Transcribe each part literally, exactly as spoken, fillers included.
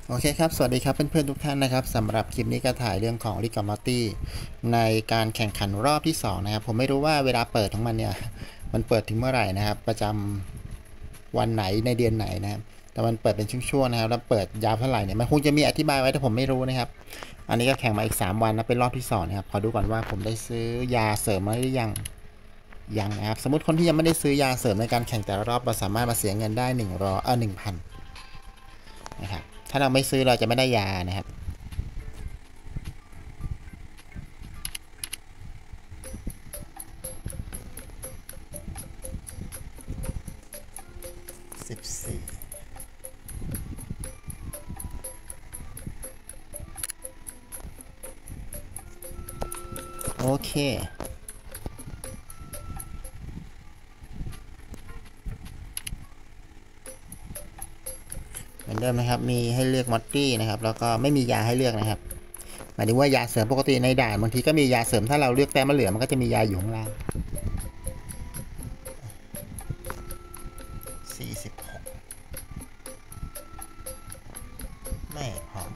โอเคครับสวัสดีครับเพื่อนๆทุกท่านนะครับสำหรับคลิปนี้ก็ถ่ายเรื่องของ Rick and Morty ในการแข่งขันรอบที่สองนะครับผมไม่รู้ว่าเวลาเปิดของมันเนี่ยมันเปิดถึงเมื่อไหร่นะครับประจำวันไหนในเดือนไหนนะครับแต่มันเปิดเป็นช่วงๆนะครับแล้วเปิดยาวเท่าไหร่เนี่ยมันคงจะมีอธิบายไว้แต่ผมไม่รู้นะครับอันนี้ก็แข่งมาอีกสามวันนะเป็นรอบที่สองนะครับขอดูก่อนว่าผมได้ซื้อยาเสริมมาหรือยังยังนะครับสมมติคนที่ยังไม่ได้ซื้อยาเสริมในการแข่งแต่ละรอบเราสามารถมาเสียเงินได้หนึ่งร้อยเออหนึ่งพันนะครับถ้าเราไม่ซื้อเราจะไม่ได้ยานะครับสิบสี่โอเคเหมือนเดิมนะครับมีให้เลือกมอตตี้นะครับแล้วก็ไม่มียาให้เลือกนะครับหมายถึงว่ายาเสริมปกติในด่านบางทีก็มียาเสริมถ้าเราเลือกแต้มมะเหลือมันก็จะมียาอยู่ข้างล่างสี่สิบหกไม่พอ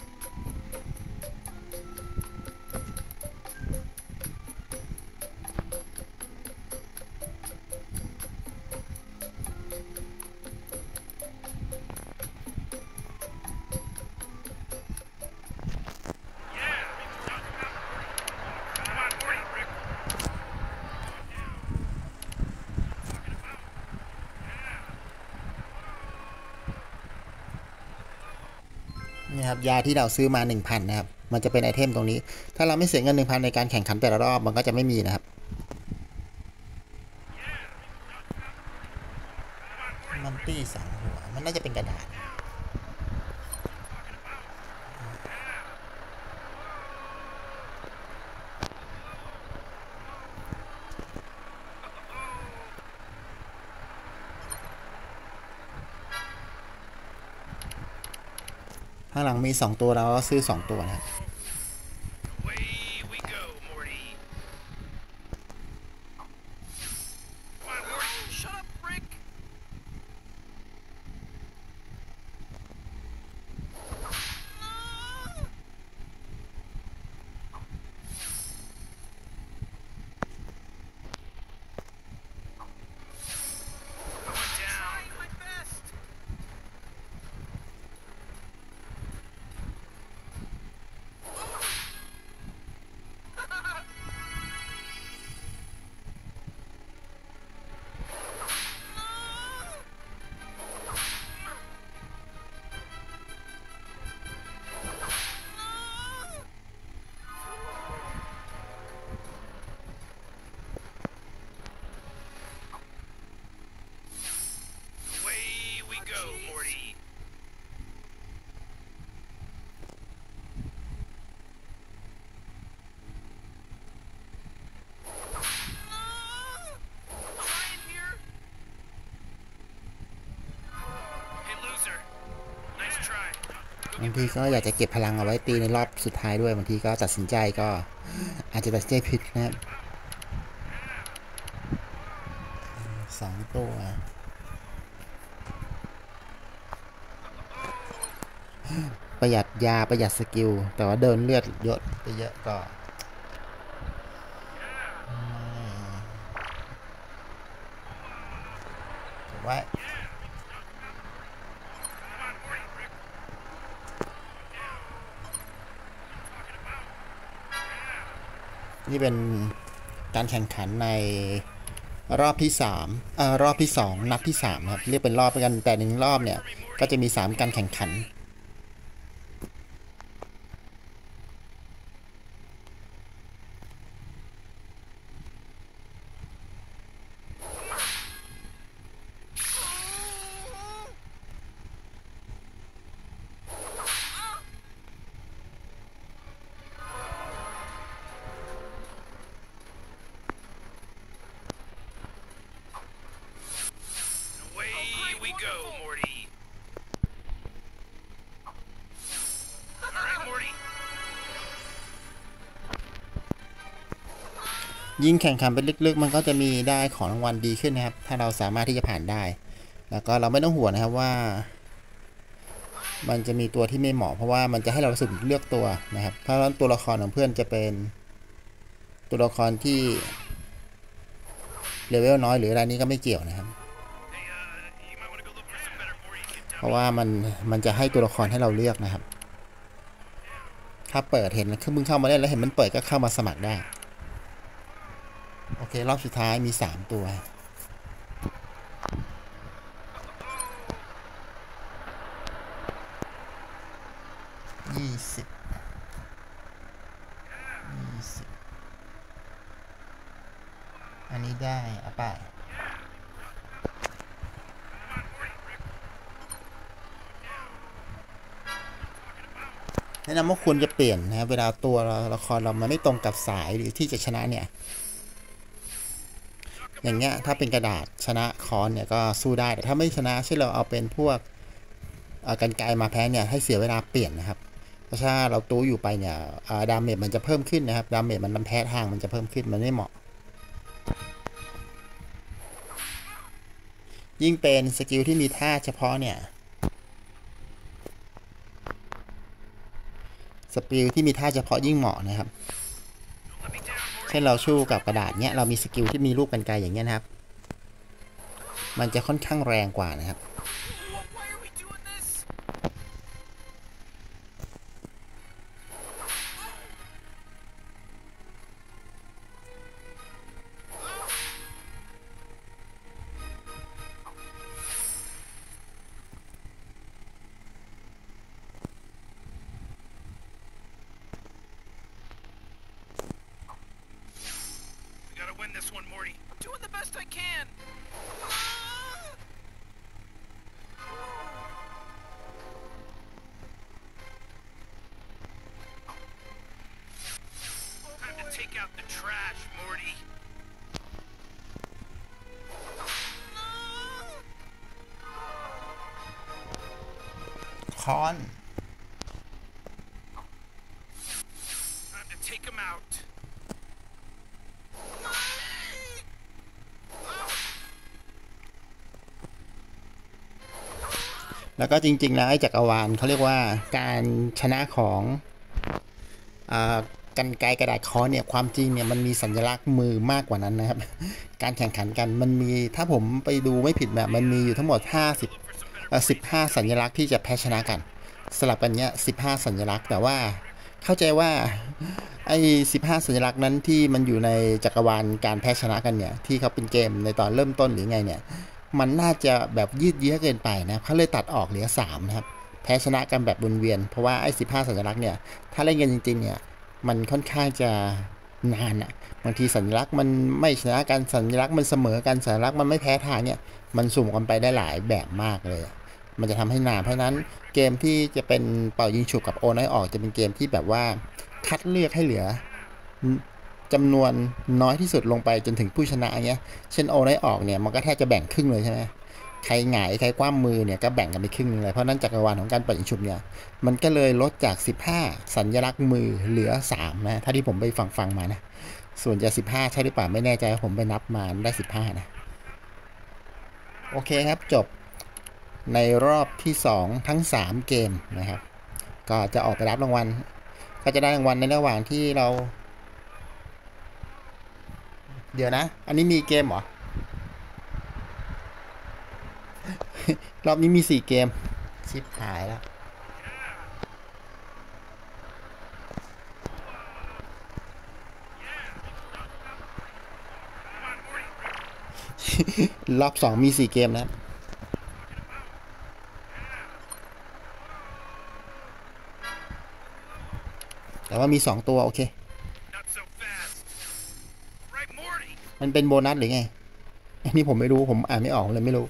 นี่ครับยาที่เราซื้อมา หนึ่งพัน นะครับมันจะเป็นไอเทมตรงนี้ถ้าเราไม่เสียเงิน หนึ่งพัน ในการแข่งขันแต่ละรอบมันก็จะไม่มีนะครับมันตี้สองหัวมันน่าจะเป็นกระดาษข้างหลังมีสองตัวเราก็ซื้อสองตัวนะครับบางทีก็อยากจะเก็บพลังเอาไว้ตีในรอบสุดท้ายด้วยบางทีก็ตัดสินใจก็อาจจะตัดสินใจผิดนะครับสองตัวประหยัดยาประหยัดสกิลแต่ว่าเดินเลือดเยอะไปเยอะก็ไว้นี่เป็นการแข่งขันในรอบที่สามเอ่อรอบที่สองนัดที่สามครับเรียกเป็นรอบกันแต่หนึ่งรอบเนี่ยก็จะมีสามการแข่งขันยิ่งแข่งขันไปลึกๆมันก็จะมีได้ของรางวัลดีขึ้นนะครับถ้าเราสามารถที่จะผ่านได้แล้วก็เราไม่ต้องห่วงนะครับว่ามันจะมีตัวที่ไม่เหมาะเพราะว่ามันจะให้เราสุ่มเลือกตัวนะครับเพราะฉะนั้นตัวละครของเพื่อนจะเป็นตัวละครที่เลเวลน้อยหรืออะไรนี้ก็ไม่เกี่ยวนะครับเพราะว่ามันมันจะให้ตัวละครให้เราเลือกนะครับถ้าเปิดเห็นคือมึงเข้ามาได้แล้วเห็นมันเปิดก็เข้ามาสมัครได้โอเครอบสุดท้ายมีสามตัวยี่สิบยี่สิบอันนี้ได้อะไปแนะนำว่าควรจะเปลี่ยนนะครับเวลาตัวละครเรามันไม่ตรงกับสายหรือที่จะชนะเนี่ยอย่างเงี้ยถ้าเป็นกระดาษชนะคอนเนี่ยก็สู้ได้แต่ถ้าไม่ชนะเช่นเราเอาเป็นพวกกันไกลมาแพ้เนี่ยให้เสียเวลาเปลี่ยนนะครับเพราะถ้าเราตู้อยู่ไปเนี่ยดาเมจมันจะเพิ่มขึ้นนะครับดาเมจมันมันแพ้ทางมันจะเพิ่มขึ้นมันไม่เหมาะยิ่งเป็นสกิลที่มีท่าเฉพาะเนี่ยสกิลที่มีท่าเฉพาะยิ่งเหมาะนะครับเช่นเราชู้กับกระดาษเนี้ยเรามีสกิลที่มีรูปกันไกลอย่างเงี้ยนะครับมันจะค่อนข้างแรงกว่านะครับ This one, Morty. I'm doing the best I can. Time to take out the trash, Morty. ค้อน Time to take him out. แล้วก็จริงๆแล้วไอ้จักรวาลเขาเรียกว่าการชนะของกันไกลกระดาษค้อนเนี่ยความจริงเนี่ยมันมีสัญลักษณ์มือมากกว่านั้นนะครับการแข่งขันกันมันมีถ้าผมไปดูไม่ผิดแบบมันมีอยู่ทั้งหมดห้าสิบเอ่อสิบห้าสัญลักษณ์ที่จะแพ้ชนะกันสลับกันเนี้ยสิบห้าสัญลักษณ์แต่ว่าเข้าใจว่าไอ้สิบห้าสัญลักษณ์นั้นที่มันอยู่ในจักรวาลการแพ้ชนะกันเนี่ยที่เขาเป็นเกมในตอนเริ่มต้นหรือไงเนี่ยมันน่าจะแบบยืดเยื้อเกินไปนะเขาเลยตัดออกเหลือสามนะครับแพ้ชนะกันแบบวนเวียนเพราะว่าไอ้สิบห้าสัญลักษณ์เนี่ยถ้าเล่นกันจริงๆเนี่ยมันค่อนข้างจะนานอ่ะบางทีสัญลักษณ์มันไม่ชนะกันสัญลักษณ์มันเสมอกันสัญลักษณ์มันไม่แพ้ทางเนี่ยมันสุ่มกันไปได้หลายแบบมากเลยมันจะทำให้นานเพราะนั้นเกมที่จะเป็นเป่ายิงฉุบกับโอน้อยออกจะเป็นเกมที่แบบว่าคัดเลือกให้เหลือจำนวนน้อยที่สุดลงไปจนถึงผู้ชนะเงี้ยเช่นโอน้อยออกเนี่ยมันก็แทบจะแบ่งครึ่งเลยใช่ไหมใครหงายใครคว่ำมือเนี่ยก็แบ่งกันไปครึ่งเลยเพราะนั้นจักรวาลของการเป่ายิงฉุบเนี่ยมันก็เลยลดจากสิบห้าสัญลักษณ์มือเหลือสามนะถ้าที่ผมไปฟังฟังมานะส่วนจะสิบห้าใช่หรือเปล่าไม่แน่ใจผมไปนับมาได้สิบห้านะโอเคครับจบในรอบที่สองทั้งสามเกมนะครับก็จะออกไปรับรางวัลก็จะได้รางวัลในระหว่างที่เราเดี๋ยวนะอันนี้มีเกมเหรอ รอบนี้มีสี่เกมชิปหายแล้วรอบสองมีสี่เกมนะครับแต่ว่ามีสองตัวโอเคมันเป็นโบนัสหรือไงอันนี้ผมไม่รู้ผมอ่านไม่ออกเลยไม่รู้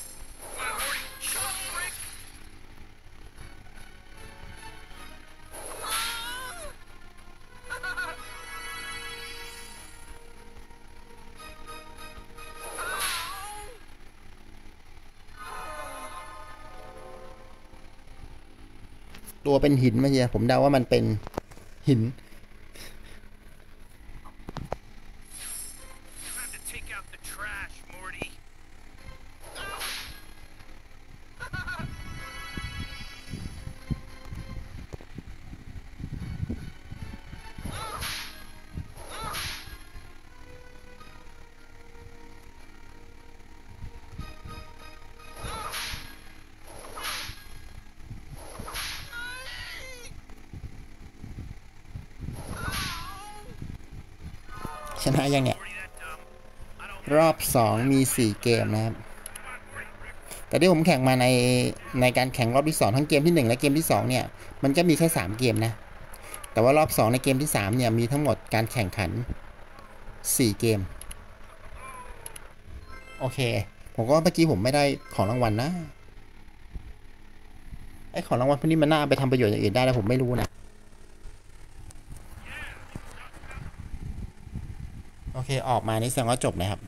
ตัวเป็นหินไม่ใช่ผมเดาว่ามันเป็นหินชนะยังเนี่ย Morty that dumb. I don't รอบสองมีสี่เกมนะครับ Come on, Morty. แต่ที่ผมแข่งมาในในการแข่งรอบที่สองทั้งเกมที่หนึ่งและเกมที่สองเนี่ยมันก็มีแค่สามเกมนะแต่ว่ารอบสองในเกมที่สามเนี่ยมีทั้งหมดการแข่งขันสี่เกมโอเคผมก็เมื่อกี้ผมไม่ได้ของรางวัลนะไอ้ของรางวัลพวกนี้มันน่าไปทำประโยชน์อย่างอื่นได้แล้วผมไม่รู้นะโอเคออกมานี่แสดงว่าจบนะครับ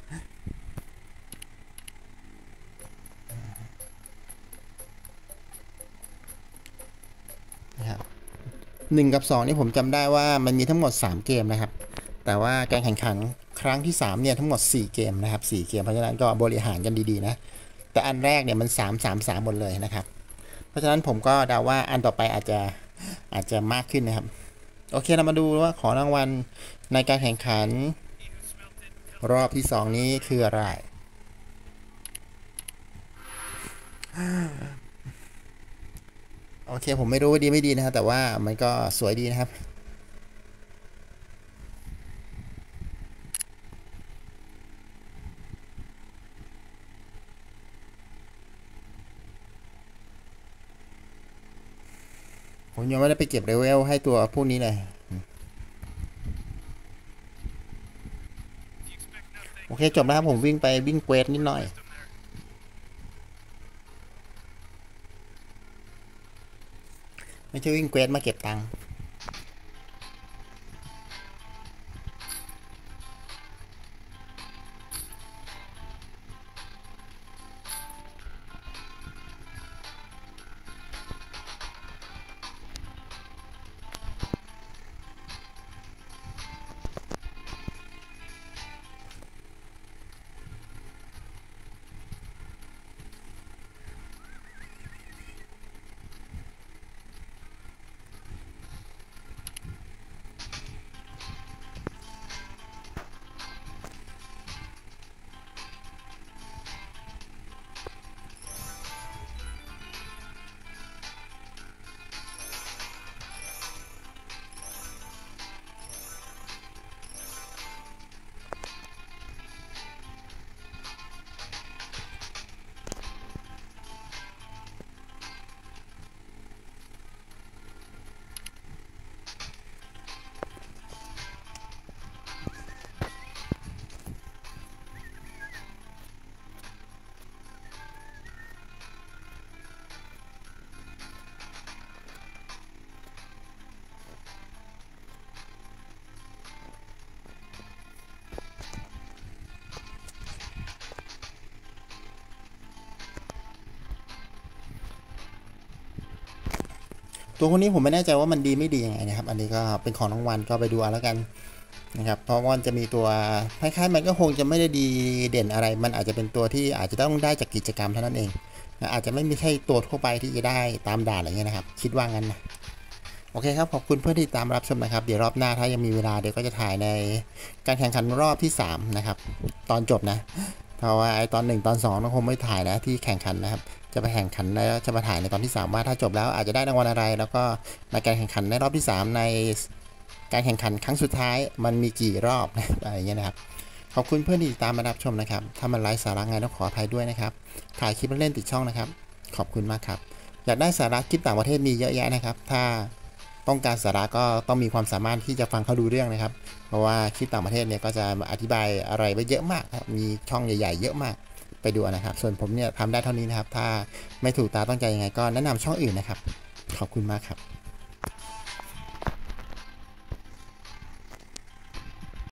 นะครับหนึ่งกับสองนี่ผมจำได้ว่ามันมีทั้งหมดสามเกมนะครับแต่ว่าการแข่งขันครั้งที่สามเนี่ยทั้งหมดสี่เกมนะครับสี่เกมเพราะฉะนั้นก็บริหารกันดีๆนะแต่อันแรกเนี่ยมันสาม สาม สามหมดเลยนะครับเพราะฉะนั้นผมก็เดาว่าอันต่อไปอาจจะอาจจะมากขึ้นนะครับโอเคเรามาดูว่าของรางวัลในการแข่งขัน He who smelt it. รอบที่สองนี้คืออะไรโอเคผมไม่รู้ว่าดีไม่ดีนะครับแต่ว่ามันก็สวยดีนะครับผมยังไม่ได้ไปเก็บเลเวลให้ตัวพวกนี้เลย If you expect nothing, โอเคจบแล้วครับผมวิ่งไปวิ่งเควสนิดหน่อย wisdom there. ไม่ใช่วิ่งเควสมาเก็บตังค์ตัวคนนี้ผมไม่แน่ใจว่ามันดีไม่ดียังไงนะครับอันนี้ก็เป็นของรางวัลก็ไปดูเอาแล้วกันนะครับเพราะว่าจะมีตัวคล้ายๆมันก็คงจะไม่ได้ดีเด่นอะไรมันอาจจะเป็นตัวที่อาจจะต้องได้จากกิจกรรมเท่านั้นเองนะอาจจะไม่มีใช่ตัวทั่วไปที่จะได้ตามด่านอะไรเงี้ยนะครับคิดว่างั้นนะโอเคครับขอบคุณเพื่อนที่ตามรับชมนะครับเดี๋ยวรอบหน้าถ้ายังมีเวลาเดี๋ยวก็จะถ่ายในการแข่งขันรอบที่สามนะครับตอนจบนะเพราะว่าไอตอนหนึ่งตอนสองเราคงไม่ถ่ายนะที่แข่งขันนะครับจะไปแข่งขันแล้วจะมาถ่ายในตอนที่สามว่าถ้าจบแล้วอาจจะได้รางวัลอะไรแล้วก็ในการแข่งขันในรอบที่สามในการแข่งขันครั้งสุดท้ายมันมีกี่รอบนะอะไรเงี้ยนะครับขอบคุณเพื่อนที่ตามมารับชมนะครับถ้ามันไร้สาระไงต้องขออภัยด้วยนะครับถ่ายคลิปเล่นติดช่องนะครับขอบคุณมากครับอยากได้สาระคลิปต่างประเทศมีเยอะแยะนะครับถ้าต้องการสาระก็ต้องมีความสามารถที่จะฟังเขาดูเรื่องนะครับเพราะว่าคลิปต่างประเทศเนี่ยก็จะอธิบายอะไรไว้เยอะมากครับมีช่องใหญ่ๆเยอะมากไปดูนะครับส่วนผมเนี่ยทำได้เท่านี้นะครับถ้าไม่ถูกตาต้องใจยังไงก็แนะนำช่องอื่นนะครับขอบคุณมากครับ